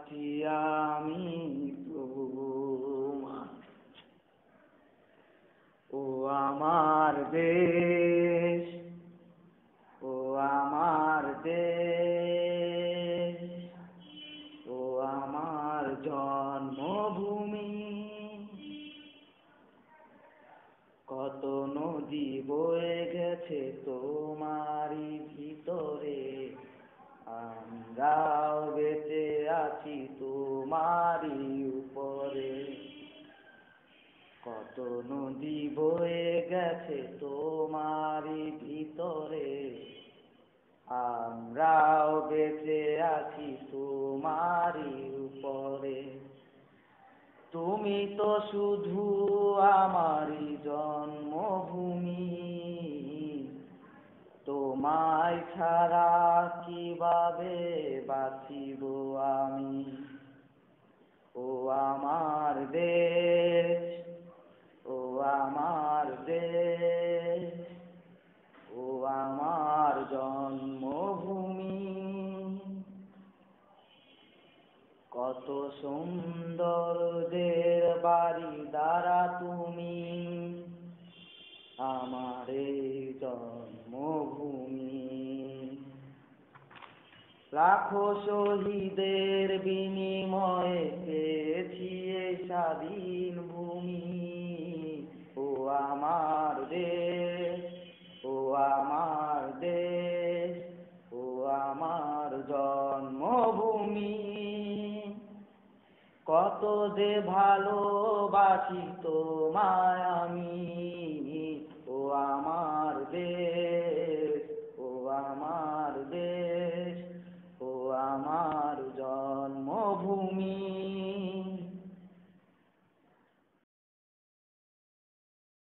মাটি আমি তোমার। ও আমার দেশ, ও আমার দেশ, ও আমার জন্মভূমি। কত নদী বয়ে গেছে তোমারই ভিতরে, আমরাও বেঁচে আছি তোমারই উপরে। কত নদী বয়ে গেছে তোমারই ভিতরে, আমরাও বেঁচে আছি তোমারই উপরে। তুমি তো শুধু আমারই জন্মভূমি, তোমায় ছাড়া কিভাবে বাঁচিব আমি। ও আমার দেশ, ও আমার দেশ, ও আমার জন্মভূমি। কত সুন্দরদের বাড়ি দ্বারা তুমি আমার এই জন্মভূমি। লাখো শহীদের বিনিময়ে পেয়েছি এই স্বাধীন ভূমি। ও আমার দেশ, ও আমার দেশ, ও আমার জন্মভূমি। কত যে ভালোবাসি তোমায় আমি, ও আমার দেশ, ও আমার